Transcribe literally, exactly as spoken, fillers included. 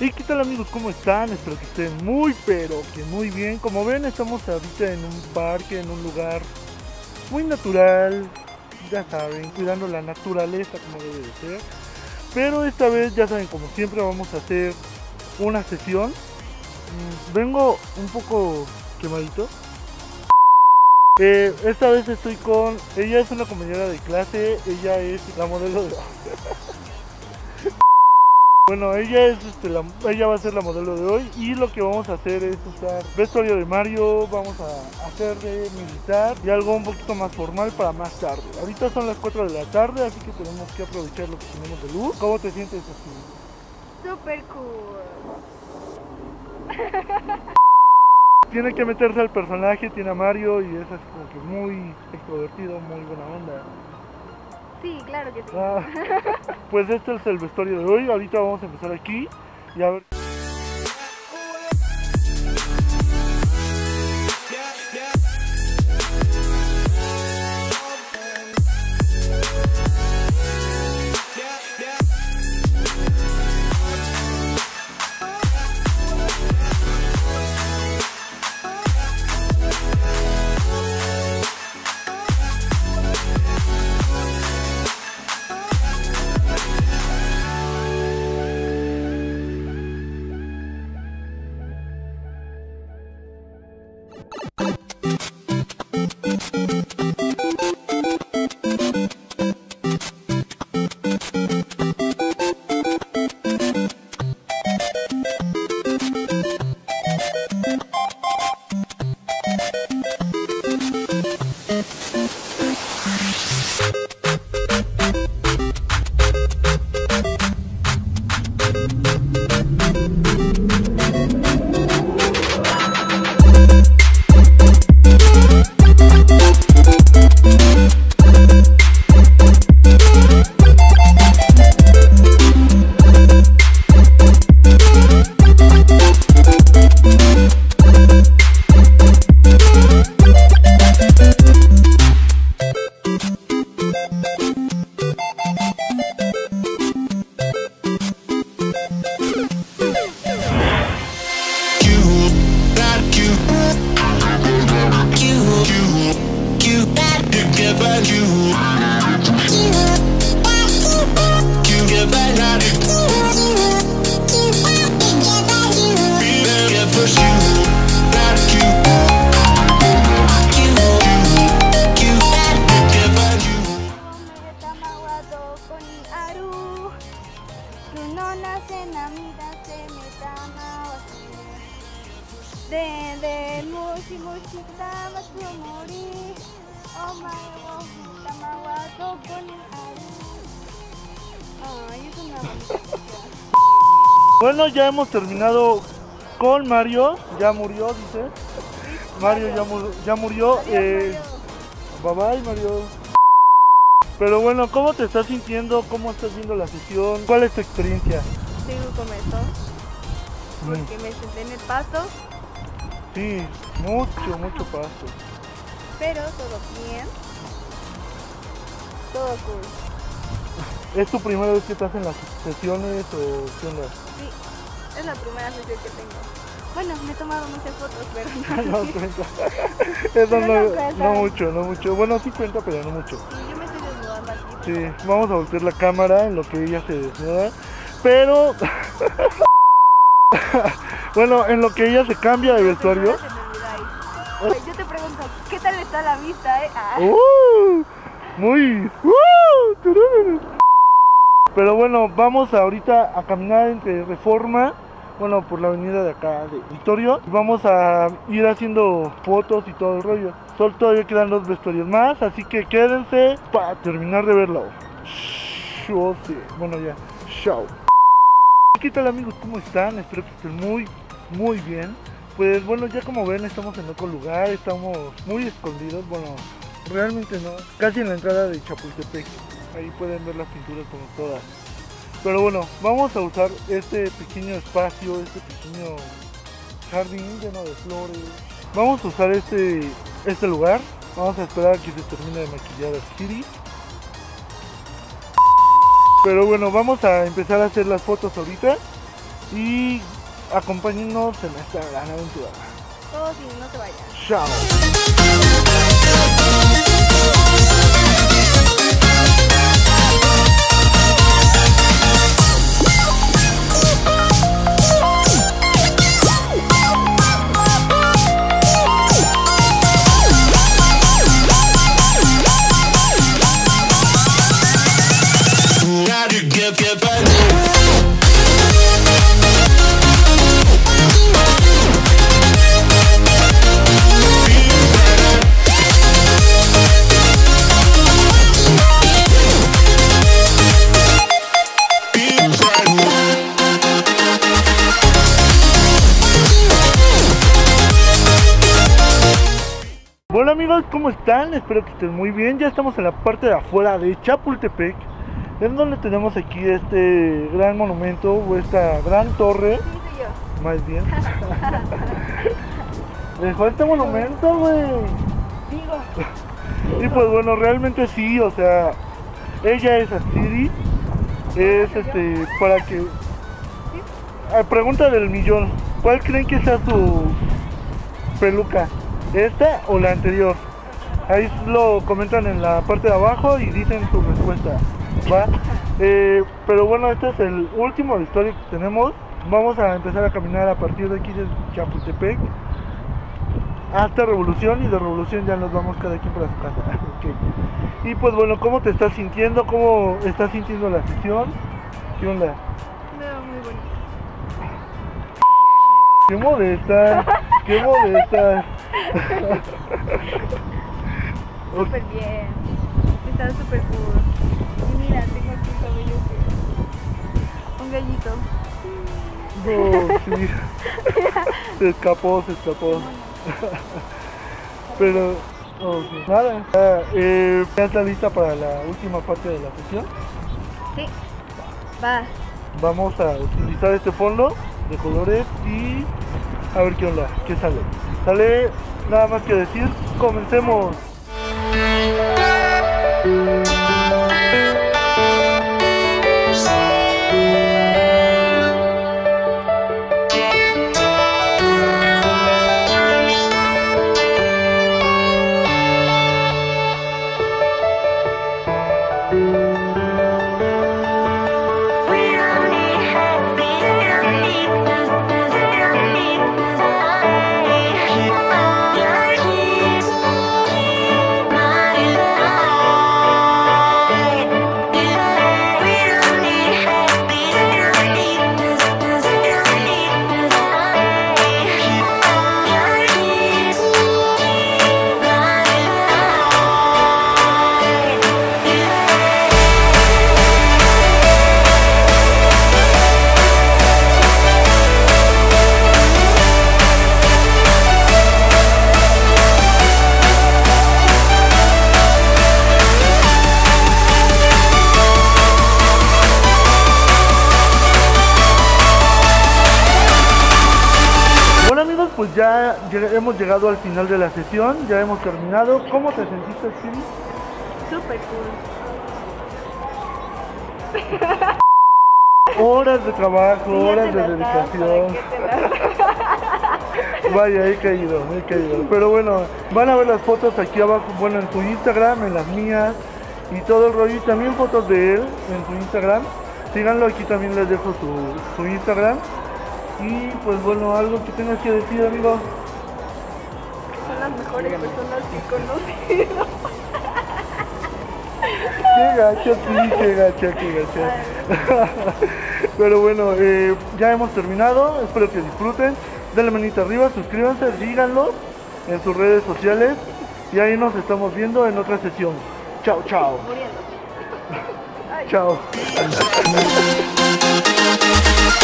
¿Y qué tal, amigos? ¿Cómo están? Espero que estén muy pero que muy bien. Como ven, estamos ahorita en un parque, en un lugar muy natural, ya saben, cuidando la naturaleza como debe de ser. Pero esta vez, ya saben, como siempre vamos a hacer una sesión. Vengo un poco quemadito. Eh, esta vez estoy con... Ella es una compañera de clase, ella es la modelo de... Bueno, ella es este, la, ella va a ser la modelo de hoy y lo que vamos a hacer es usar vestuario de Mario, vamos a hacer de militar y algo un poquito más formal para más tarde. Ahorita son las cuatro de la tarde, así que tenemos que aprovechar lo que tenemos de luz. ¿Cómo te sientes así? Super cool. Tiene que meterse al personaje, tiene a Mario y es así como que muy extrovertido, muy buena onda. Sí, claro que sí. Ah, pues este es el vestuario de hoy. Ahorita vamos a empezar aquí y a ver. De mushi mushi tamasumori omae wo futama wa doko ni aru. Ay, es una bonita canción. Bueno, ya hemos terminado con Mario. Ya murió, dice. Mario ya, mu ya murió. Adiós, eh, Mario. Bye bye, Mario. Pero bueno, ¿cómo te estás sintiendo? ¿Cómo estás viendo la sesión? ¿Cuál es tu experiencia? Sigo con eso porque me senté en el pasto, Sí, mucho, mucho paso. pero todo bien, todo cool. ¿Es tu primera vez que estás en las sesiones o qué onda? Sí, es la primera sesión que tengo. Bueno, me he tomado muchas fotos, pero no. No cuenta. Eso Pero no, no cuenta. no mucho, no mucho. Bueno, sí cuenta, pero no mucho. Sí, yo me estoy desnudando aquí. Sí, vamos a voltear la cámara en lo que ella se desnuda. Pero... bueno, en lo que ella se cambia de vestuario. Oye, yo te pregunto, ¿qué tal está la vista, eh? Ah. Uh, muy... Uh, turururu. Pero bueno, vamos ahorita a caminar entre Reforma, bueno, por la avenida de acá de Victorio. Vamos a ir haciendo fotos y todo el rollo. Solo todavía quedan dos vestuarios más, así que quédense para terminar de verlo. Shh, sí. Bueno, ya, chao. ¿Qué tal, amigos? ¿Cómo están? Espero que estén muy, muy bien. Pues bueno, ya como ven, estamos en otro lugar, estamos muy escondidos. Bueno, realmente no, casi en la entrada de Chapultepec. Ahí pueden ver las pinturas como todas. Pero bueno, vamos a usar este pequeño espacio, este pequeño jardín lleno de flores. Vamos a usar este, este lugar. Vamos a esperar a que se termine de maquillar a Siri. Pero bueno, vamos a empezar a hacer las fotos ahorita. y acompáñenos en esta gran aventura. Todos y no se vayan. Chao. Hola amigos, ¿cómo están? Espero que estén muy bien. Ya estamos en la parte de afuera de Chapultepec, en donde tenemos aquí este gran monumento o esta gran torre. Sí, soy yo. Más bien. Dejó este monumento, güey. Digo. Y pues bueno, realmente sí, o sea, ella es Astiri. Es este, para que... Ah, pregunta del millón. ¿Cuál creen que sea su peluca? ¿Esta o la anterior? Ahí lo comentan en la parte de abajo y dicen su respuesta, ¿va? Eh, pero bueno, este es el último de historia que tenemos. Vamos a empezar a caminar a partir de aquí de Chapultepec hasta Revolución, y de Revolución ya nos vamos cada quien para su casa. Okay. Y pues bueno, ¿cómo te estás sintiendo? ¿Cómo estás sintiendo la sesión? ¿Qué onda? Me veo muy bonito. ¡Qué modesta! ¡Qué modesta! Súper bien. Está súper cool. Y mira, tengo aquí cabello que... un gallito. No, sí. Se escapó, se escapó. Pero, oh, sí. Nada. Ah, eh, ¿Ya está lista para la última parte de la sesión? Sí. Va. Vamos a utilizar este fondo de colores y a ver qué onda, qué sale. Sale, nada más que decir, comencemos. Pues ya hemos llegado al final de la sesión, ya hemos terminado. ¿Cómo te sentiste, Astiri? Súper cool. Horas de trabajo, Sí, horas de dedicación. Vaya, he caído, he caído. Pero bueno, van a ver las fotos aquí abajo, bueno, en tu Instagram, en las mías y todo el rollo. Y también fotos de él en tu Instagram. Síganlo, aquí también les dejo su, su Instagram. Y pues bueno, algo que tengas que decir, amigo. Son las mejores personas que he conocido. Qué gacho, sí, qué gacho, qué gacho. Pero bueno, eh, ya hemos terminado, espero que disfruten. Denle manita arriba, suscríbanse, díganlo en sus redes sociales. Y ahí nos estamos viendo en otra sesión. Chao, chao. Muriendo. Chao.